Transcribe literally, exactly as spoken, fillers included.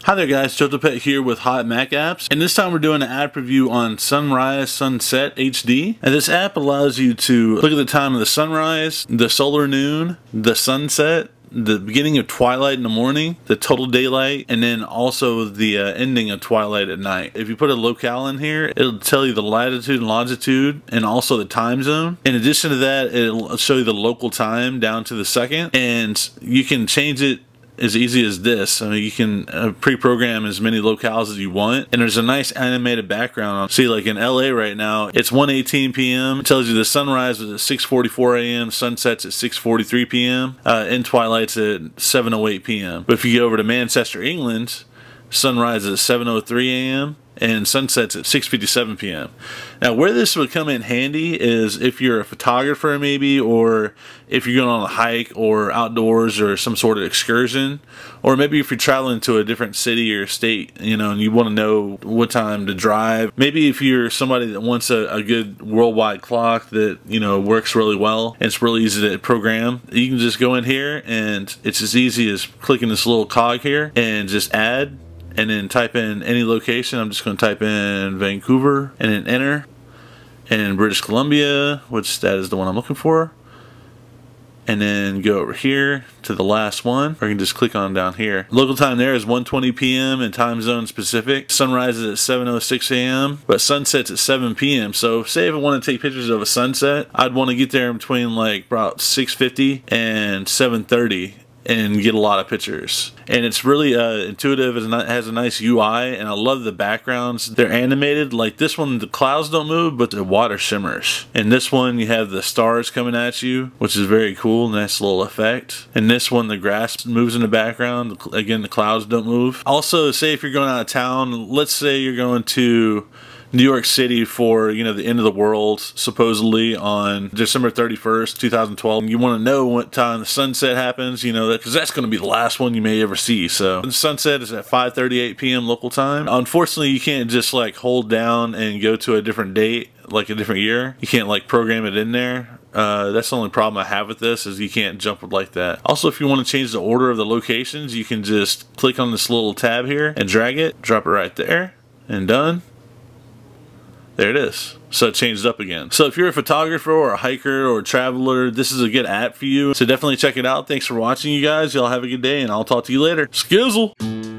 Hi there guys, JojoPet here with Hot Mac Apps, and this time we're doing an app review on Sunrise Sunset H D. And this app allows you to look at the time of the sunrise, the solar noon, the sunset, the beginning of twilight in the morning, the total daylight, and then also the uh, ending of twilight at night. If you put a locale in here, it'll tell you the latitude and longitude and also the time zone. In addition to that, it'll show you the local time down to the second, and you can change it as easy as this. I mean, you can uh, pre-program as many locales as you want, and there's a nice animated background. See, like in L A right now, it's one eighteen p m It tells you the sunrise is at six forty-four a m sunsets at six forty-three p m uh, and twilight's at seven oh eight p m But if you go over to Manchester, England, sunrise is at seven oh three a m and sunsets at six fifty-seven p m Now, where this would come in handy is if you're a photographer maybe, or if you're going on a hike or outdoors or some sort of excursion, or maybe if you're traveling to a different city or state, you know, and you want to know what time to drive. Maybe if you're somebody that wants a, a good worldwide clock that, you know, works really well and it's really easy to program, you can just go in here and it's as easy as clicking this little cog here and just add, and then type in any location. I'm just going to type in Vancouver and then enter, and British Columbia, which that is the one I'm looking for, and then go over here to the last one, or you can just click on down here. Local time there is one twenty p m and time zone specific. Sunrise is at seven oh six a m but sunsets at seven p m So say if I want to take pictures of a sunset, I'd want to get there in between like about six fifty and seven thirty and get a lot of pictures. And it's really uh, intuitive. It has a nice U I, and I love the backgrounds. They're animated. Like this one, the clouds don't move, but the water shimmers. And this one, you have the stars coming at you, which is very cool. Nice little effect. And this one, the grass moves in the background. Again, the clouds don't move. Also, say if you're going out of town, let's say you're going to New York City for, you know, the end of the world, supposedly on December thirty-first, two thousand twelve. You want to know what time the sunset happens, you know, because that's going to be the last one you may ever see. So the sunset is at five thirty-eight p m local time. Unfortunately, you can't just like hold down and go to a different date, like a different year. You can't like program it in there. Uh, that's the only problem I have with this, is you can't jump it like that. Also, if you want to change the order of the locations, you can just click on this little tab here and drag it, drop it right there, and done. There it is. So it changed up again. So if you're a photographer or a hiker or a traveler, this is a good app for you. So definitely check it out. Thanks for watching, you guys. Y'all have a good day, and I'll talk to you later. Skizzle!